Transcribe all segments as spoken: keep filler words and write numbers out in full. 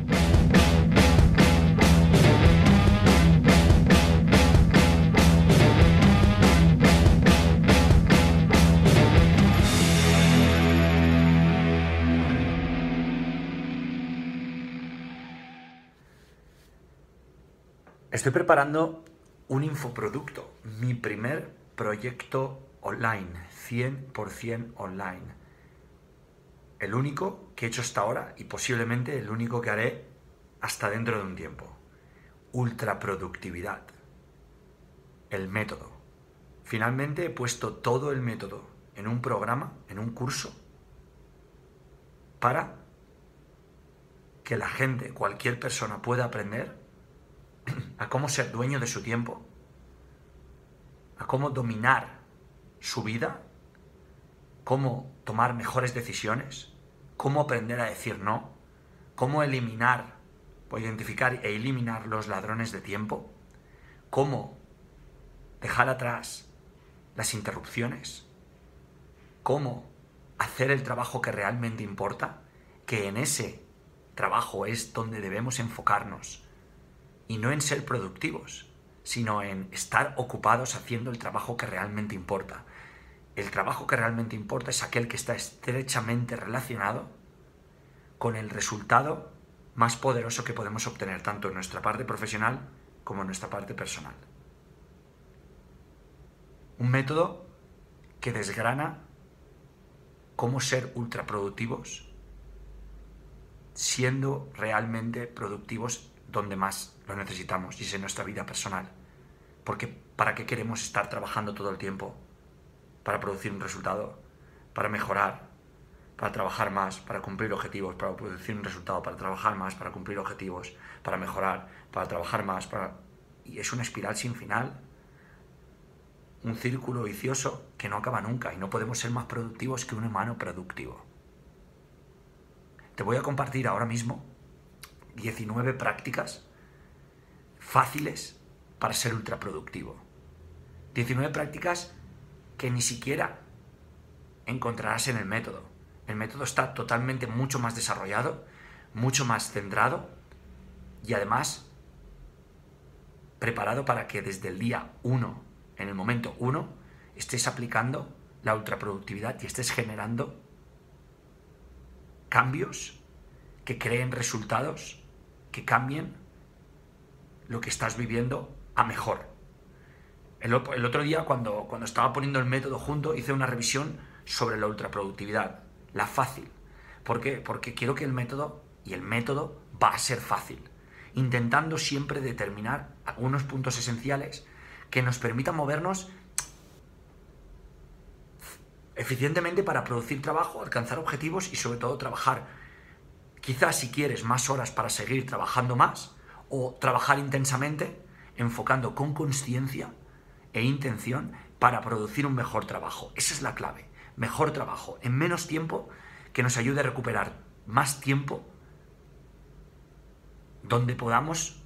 Estoy preparando un infoproducto, mi primer proyecto online, cien por cien online. El único que he hecho hasta ahora y posiblemente el único que haré hasta dentro de un tiempo. Ultraproductividad. El método. Finalmente he puesto todo el método en un programa, en un curso, para que la gente, cualquier persona pueda aprender a cómo ser dueño de su tiempo, a cómo dominar su vida, cómo tomar mejores decisiones, cómo aprender a decir no, cómo eliminar o identificar e eliminar los ladrones de tiempo, cómo dejar atrás las interrupciones, cómo hacer el trabajo que realmente importa, que en ese trabajo es donde debemos enfocarnos. Y no en ser productivos, sino en estar ocupados haciendo el trabajo que realmente importa. El trabajo que realmente importa es aquel que está estrechamente relacionado con el resultado más poderoso que podemos obtener, tanto en nuestra parte profesional como en nuestra parte personal. Un método que desgrana cómo ser ultraproductivos, siendo realmente productivos donde más lo necesitamos, y es en nuestra vida personal. Porque ¿para qué queremos estar trabajando todo el tiempo? Para producir un resultado, para mejorar, para trabajar más, para cumplir objetivos, para producir un resultado, para trabajar más, para cumplir objetivos, para mejorar, para trabajar más, para... y es una espiral sin final, un círculo vicioso que no acaba nunca, y no podemos ser más productivos que un humano productivo. Te voy a compartir ahora mismo diecinueve prácticas fáciles para ser ultraproductivo. diecinueve prácticas que ni siquiera encontrarás en el método. El método está totalmente mucho más desarrollado, mucho más centrado y además preparado para que desde el día uno, en el momento uno, estés aplicando la ultraproductividad y estés generando cambios que creen resultados que cambien lo que estás viviendo a mejor. El, el otro día, cuando, cuando estaba poniendo el método junto, hice una revisión sobre la ultraproductividad, la fácil. ¿Por qué? Porque quiero que el método, y el método va a ser fácil, intentando siempre determinar algunos puntos esenciales que nos permitan movernos eficientemente para producir trabajo, alcanzar objetivos y sobre todo trabajar. Quizás si quieres más horas para seguir trabajando más o trabajar intensamente, enfocando con consciencia e intención para producir un mejor trabajo. Esa es la clave. Mejor trabajo en menos tiempo que nos ayude a recuperar más tiempo donde podamos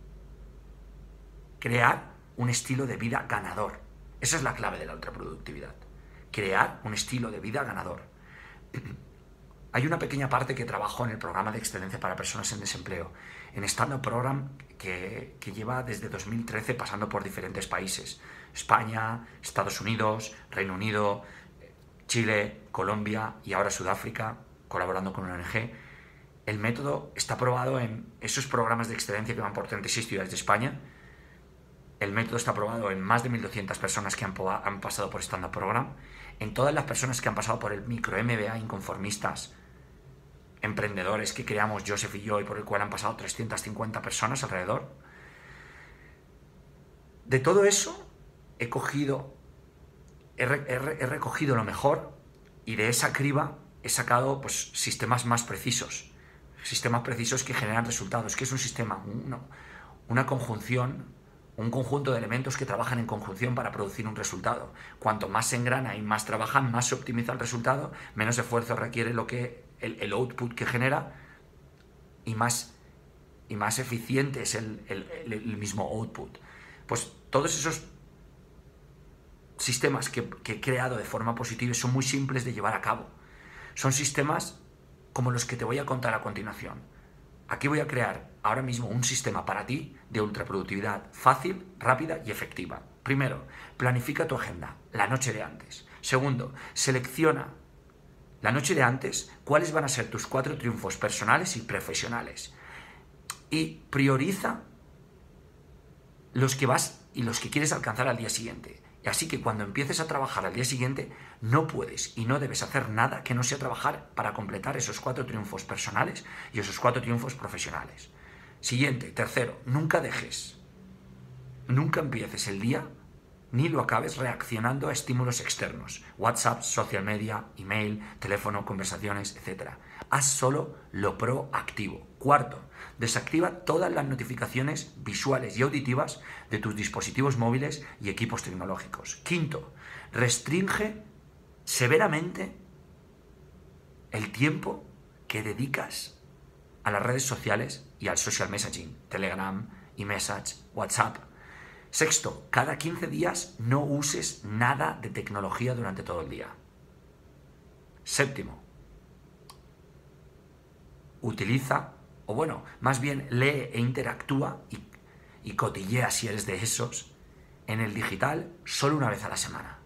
crear un estilo de vida ganador. Esa es la clave de la ultraproductividad. Crear un estilo de vida ganador. Hay una pequeña parte que trabajo en el programa de excelencia para personas en desempleo, en Stand Up Program que, que lleva desde dos mil trece pasando por diferentes países. España, Estados Unidos, Reino Unido, Chile, Colombia y ahora Sudáfrica, colaborando con una O N G. El método está probado en esos programas de excelencia que van por treinta y seis ciudades de España. El método está probado en más de mil doscientas personas que han, han pasado por Stand Up Program, en todas las personas que han pasado por el micro M B A inconformistas, emprendedores que creamos Joseph y yo y por el cual han pasado trescientas cincuenta personas alrededor. De todo eso he cogido, he, he, he recogido lo mejor y de esa criba he sacado pues, sistemas más precisos, sistemas precisos que generan resultados. ¿Qué es un sistema? Una, una conjunción, un conjunto de elementos que trabajan en conjunción para producir un resultado. Cuanto más se engrana y más trabajan, más se optimiza el resultado, menos esfuerzo requiere lo que el, el output que genera y más, y más eficiente es el, el, el mismo output. Pues todos esos sistemas que, que he creado de forma positiva son muy simples de llevar a cabo. Son sistemas como los que te voy a contar a continuación. Aquí voy a crear ahora mismo un sistema para ti de ultraproductividad fácil, rápida y efectiva. Primero, planifica tu agenda la noche de antes. Segundo, selecciona la noche de antes cuáles van a ser tus cuatro triunfos personales y profesionales. Y prioriza los que vas y los que quieres alcanzar al día siguiente. Y así que cuando empieces a trabajar al día siguiente, no puedes y no debes hacer nada que no sea trabajar para completar esos cuatro triunfos personales y esos cuatro triunfos profesionales. Siguiente, tercero, nunca dejes, nunca empieces el día ni lo acabes reaccionando a estímulos externos. WhatsApp, social media, email, teléfono, conversaciones, etcétera. Haz solo lo proactivo. Cuarto, desactiva todas las notificaciones visuales y auditivas de tus dispositivos móviles y equipos tecnológicos. Quinto, restringe severamente el tiempo que dedicas a las redes sociales y al social messaging, Telegram, eMessage, WhatsApp. Sexto, cada quince días no uses nada de tecnología durante todo el día. Séptimo, utiliza, o bueno, más bien lee e interactúa y, y cotillea, si eres de esos, en el digital solo una vez a la semana.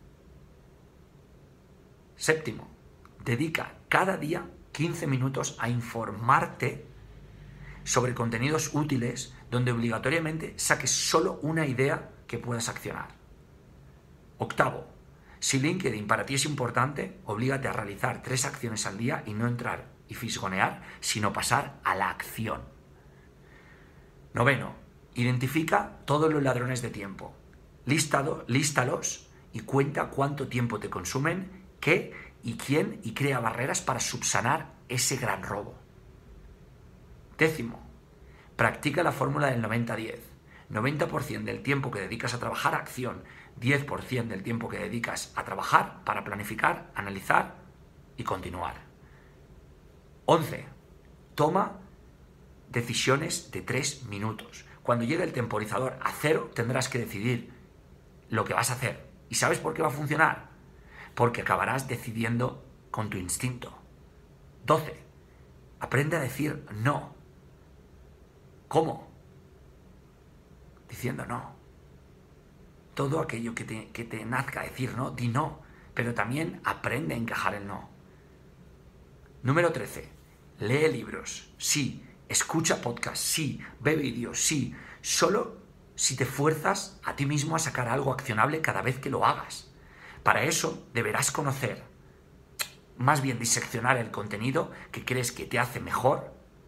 Séptimo, dedica cada día quince minutos a informarte sobre contenidos útiles donde obligatoriamente saques solo una idea que puedas accionar. Octavo, si LinkedIn para ti es importante, oblígate a realizar tres acciones al día y no entrar y fisgonear, sino pasar a la acción. Noveno, identifica todos los ladrones de tiempo. Lístalo, lístalos y cuenta cuánto tiempo te consumen, qué y quién, y crea barreras para subsanar ese gran robo. Décimo, practica la fórmula del noventa diez. noventa por ciento del tiempo que dedicas a trabajar a acción, diez por ciento del tiempo que dedicas a trabajar para planificar, analizar y continuar. once. Toma decisiones de tres minutos. Cuando llegue el temporizador a cero, tendrás que decidir lo que vas a hacer. ¿Y sabes por qué va a funcionar? Porque acabarás decidiendo con tu instinto. doce. Aprende a decir no. ¿Cómo? Diciendo no. Todo aquello que te, que te nazca decir no, di no. Pero también aprende a encajar el no. Número trece. Lee libros, sí. Escucha podcasts, sí. Ve vídeos, sí. Solo si te fuerzas a ti mismo a sacar algo accionable cada vez que lo hagas. Para eso deberás conocer, más bien diseccionar el contenido que crees que te hace mejor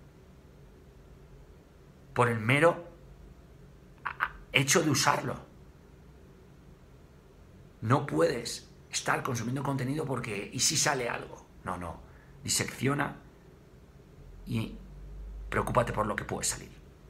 por el mero hecho de usarlo. No puedes estar consumiendo contenido porque ¿y si sale algo? No, no. Disecciona y preocúpate por lo que puede salir.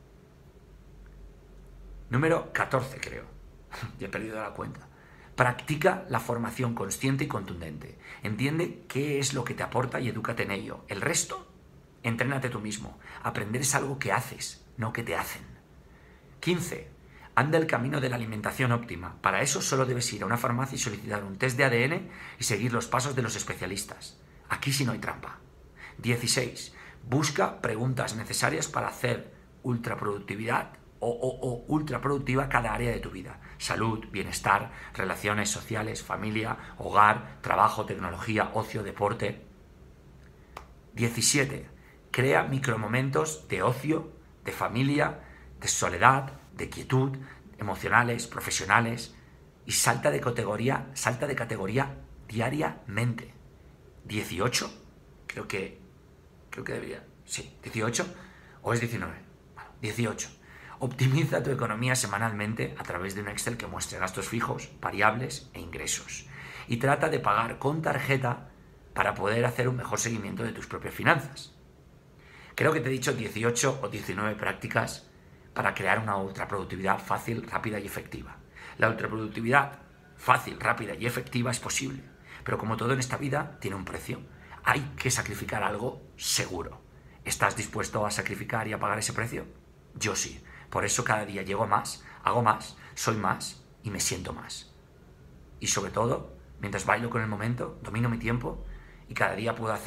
Número catorce, creo. Ya he perdido la cuenta. Practica la formación consciente y contundente. Entiende qué es lo que te aporta y edúcate en ello. El resto, entrénate tú mismo. Aprender es algo que haces, no que te hacen. quince. Anda el camino de la alimentación óptima. Para eso solo debes ir a una farmacia y solicitar un test de A D N y seguir los pasos de los especialistas. Aquí sí no hay trampa. dieciséis. Busca preguntas necesarias para hacer ultraproductividad o, o, o ultraproductiva cada área de tu vida. Salud, bienestar, relaciones sociales, familia, hogar, trabajo, tecnología, ocio, deporte. diecisiete. Crea micromomentos de ocio, de familia, de soledad, de quietud, emocionales, profesionales, y salta de categoría, salta de categoría diariamente. dieciocho. Creo que creo que debería, sí, dieciocho o es diecinueve. Bueno, dieciocho. Optimiza tu economía semanalmente a través de un Excel que muestre gastos fijos, variables e ingresos. Y trata de pagar con tarjeta para poder hacer un mejor seguimiento de tus propias finanzas. Creo que te he dicho dieciocho o diecinueve prácticas para crear una ultraproductividad fácil, rápida y efectiva. La ultraproductividad fácil, rápida y efectiva es posible, pero como todo en esta vida tiene un precio. Hay que sacrificar algo seguro. ¿Estás dispuesto a sacrificar y a pagar ese precio? Yo sí. Por eso cada día llego a más, hago más, soy más y me siento más. Y sobre todo, mientras bailo con el momento, domino mi tiempo y cada día puedo hacer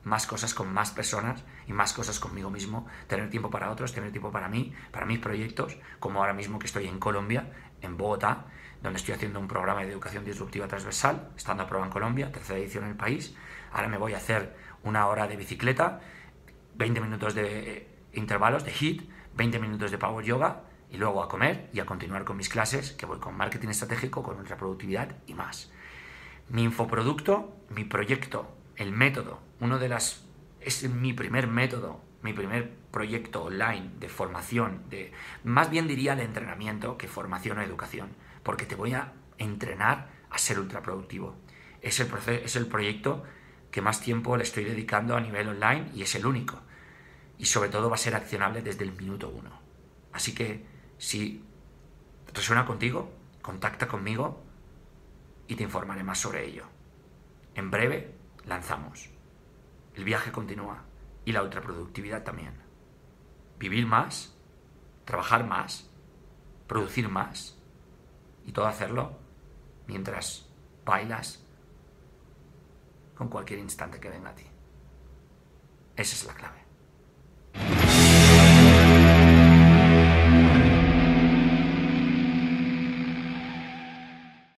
más cosas con más personas y más cosas conmigo mismo, tener tiempo para otros, tener tiempo para mí, para mis proyectos, como ahora mismo que estoy en Colombia, en Bogotá, donde estoy haciendo un programa de educación disruptiva transversal, estando a prueba en Colombia, tercera edición en el país. Ahora me voy a hacer una hora de bicicleta, veinte minutos de intervalos de HIIT, veinte minutos de Power Yoga y luego a comer y a continuar con mis clases, que voy con marketing estratégico, con ultraproductividad y más. Mi infoproducto, mi proyecto, el método, uno de las es mi primer método, mi primer proyecto online de formación, de más bien diría de entrenamiento que formación o educación, porque te voy a entrenar a ser ultraproductivo. Es el, proceso, es el proyecto que más tiempo le estoy dedicando a nivel online y es el único. Y sobre todo va a ser accionable desde el minuto uno. Así que si resuena contigo, contacta conmigo y te informaré más sobre ello. En breve lanzamos. El viaje continúa y la ultraproductividad también. Vivir más, trabajar más, producir más y todo hacerlo mientras bailas con cualquier instante que venga a ti. Esa es la clave.